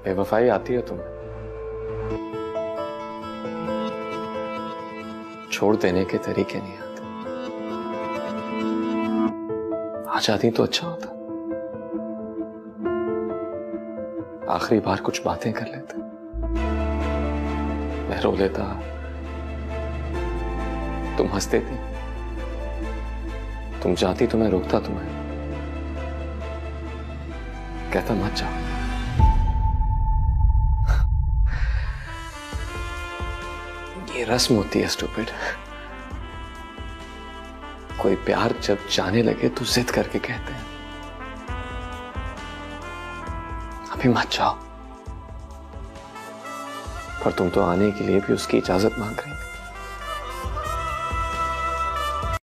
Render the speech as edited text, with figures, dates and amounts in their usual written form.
बेवफाई आती है तुम्हें, छोड़ देने के तरीके नहीं आते। आ जाती तो अच्छा होता, आखिरी बार कुछ बातें कर लेते, मैं रो लेता, तुम हंस देती, तुम जाती तो मैं रोकता तुम्हें, कहता मत जाओ। ये रस्म होती है स्टूपिड। कोई प्यार जब जाने लगे तो जिद करके कहते हैं अभी मत जाओ, पर तुम तो आने के लिए भी उसकी इजाजत मांग रही थी।